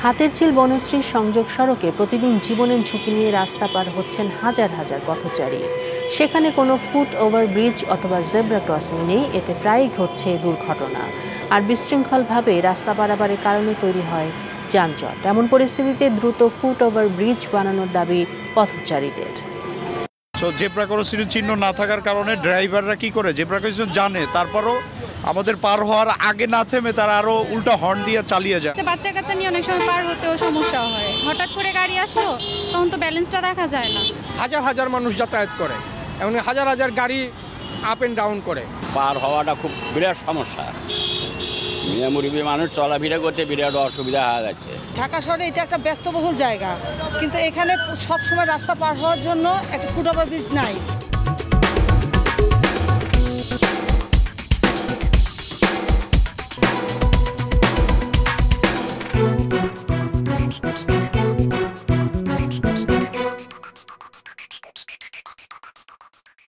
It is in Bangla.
হাতেরঝিল বনশ্রী সংযোগ সড়কে প্রতিদিন জীবনের ঝুঁকি নিয়ে রাস্তা পার হচ্ছেন হাজার হাজার পথচারী। সেখানে কোনো ফুট ওভারব্রিজ অথবা জেব্রা ক্রসিং নেই, এতে প্রায়ই ঘটছে দুর্ঘটনা। আর বিশৃঙ্খলভাবে রাস্তা পারাপারের কারণে তৈরি হয় যানজট। এমন পরিস্থিতিতে দ্রুত ফুট ওভারব্রিজ বানানোর দাবি পথচারীদের। জেব্রা ক্রসিং চিহ্ন না থাকার কারণে ড্রাইভাররা কি করে জেব্রা ক্রসিং জানে, তারপরও আমাদের পার হওয়ার আগে না থেমে তারা আরো উল্টা হর্ন দিয়ে চালিয়ে যায়। বাচ্চা কাচ্চা নিয়ে অনেক সময় পার হতেও সমস্যা হয়, হঠাৎ করে গাড়ি আসলো তখন তো ব্যালেন্সটা রাখা যায় না। হাজার হাজার মানুষ যাতায়াত করে, এমন হাজার হাজার গাড়ি আপ এন্ড ডাউন করে, পার হওয়াটা খুব বিরাট সমস্যা। মুরব্বী মানুষ চলাফেরা করতে বিরাট অসুবিধা হয়ে যাচ্ছে। ঢাকা শহরে এটা একটা ব্যস্তবহুল জায়গা, কিন্তু এখানে সবসময় রাস্তা পার হওয়ার জন্য একটা ফুট ওভারব্রিজ নাই।